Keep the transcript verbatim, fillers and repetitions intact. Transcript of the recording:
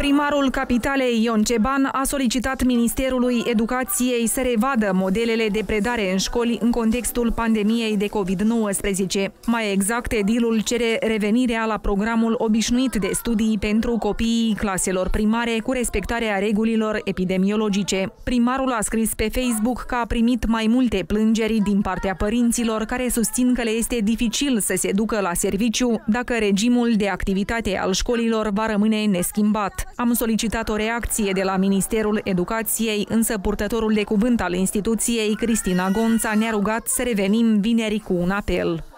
Primarul capitalei Ion Ceban a solicitat Ministerului Educației să revadă modelele de predare în școli în contextul pandemiei de COVID nouăsprezece. Mai exact, edilul cere revenirea la programul obișnuit de studii pentru copiii claselor primare cu respectarea regulilor epidemiologice. Primarul a scris pe Facebook că a primit mai multe plângeri din partea părinților care susțin că le este dificil să se ducă la serviciu dacă regimul de activitate al școlilor va rămâne neschimbat. Am solicitat o reacție de la Ministerul Educației, însă purtătorul de cuvânt al instituției, Cristina Gonța, ne-a rugat să revenim vineri cu un apel.